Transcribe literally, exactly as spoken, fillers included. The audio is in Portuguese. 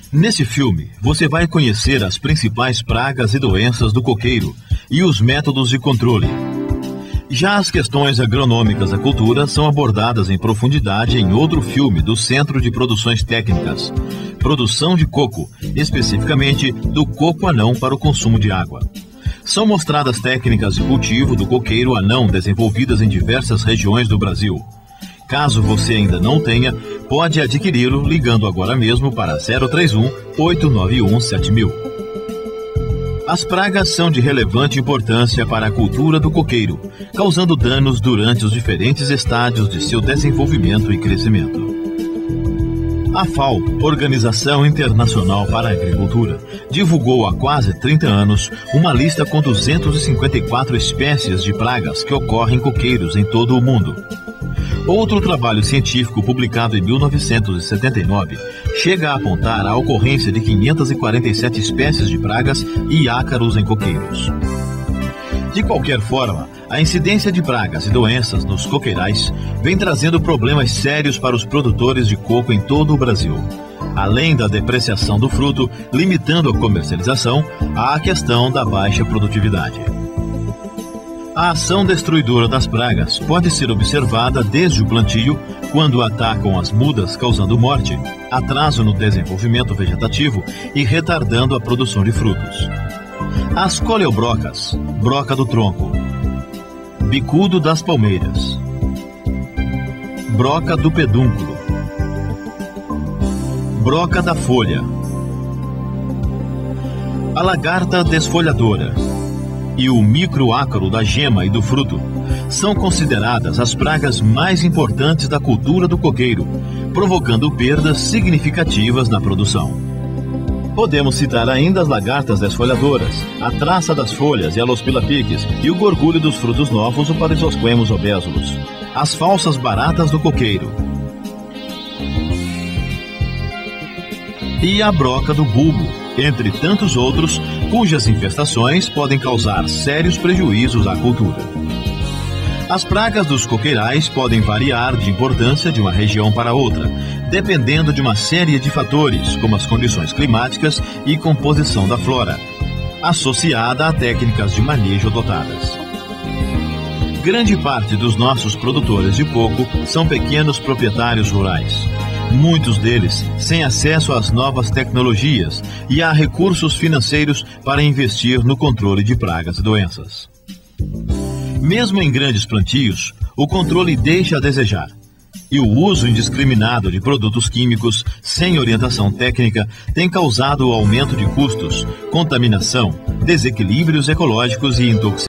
Nesse filme, você vai conhecer as principais pragas e doenças do coqueiro e os métodos de controle. Já as questões agronômicas da cultura são abordadas em profundidade em outro filme do Centro de Produções Técnicas, Produção de Coco, especificamente do coco anão para o consumo de água. São mostradas técnicas de cultivo do coqueiro anão desenvolvidas em diversas regiões do Brasil. Caso você ainda não tenha, pode adquiri-lo ligando agora mesmo para zero três um, oito nove um, sete mil. As pragas são de relevante importância para a cultura do coqueiro, causando danos durante os diferentes estádios de seu desenvolvimento e crescimento. A FAO, Organização Internacional para a Agricultura, divulgou há quase trinta anos uma lista com duzentas e cinquenta e quatro espécies de pragas que ocorrem em coqueiros em todo o mundo. Outro trabalho científico publicado em mil novecentos e setenta e nove chega a apontar a ocorrência de quinhentas e quarenta e sete espécies de pragas e ácaros em coqueiros. De qualquer forma, a incidência de pragas e doenças nos coqueirais vem trazendo problemas sérios para os produtores de coco em todo o Brasil. Além da depreciação do fruto, limitando a comercialização, há a questão da baixa produtividade. A ação destruidora das pragas pode ser observada desde o plantio, quando atacam as mudas causando morte, atraso no desenvolvimento vegetativo e retardando a produção de frutos. As coleobrocas, broca do tronco, bicudo das palmeiras, broca do pedúnculo, broca da folha, a lagarta desfolhadora e o microácaro da gema e do fruto são consideradas as pragas mais importantes da cultura do coqueiro, provocando perdas significativas na produção. Podemos citar ainda as lagartas desfolhadoras, a traça das folhas e a lospila-piques e o gorgulho dos frutos novos, o Parisosquemus obesulus, as falsas baratas do coqueiro e a broca do bulbo, entre tantos outros, cujas infestações podem causar sérios prejuízos à cultura. As pragas dos coqueirais podem variar de importância de uma região para outra, dependendo de uma série de fatores, como as condições climáticas e composição da flora, associada a técnicas de manejo adotadas. Grande parte dos nossos produtores de coco são pequenos proprietários rurais. Muitos deles sem acesso às novas tecnologias e a recursos financeiros para investir no controle de pragas e doenças. Mesmo em grandes plantios, o controle deixa a desejar. E o uso indiscriminado de produtos químicos sem orientação técnica tem causado o aumento de custos, contaminação, desequilíbrios ecológicos e intoxicação.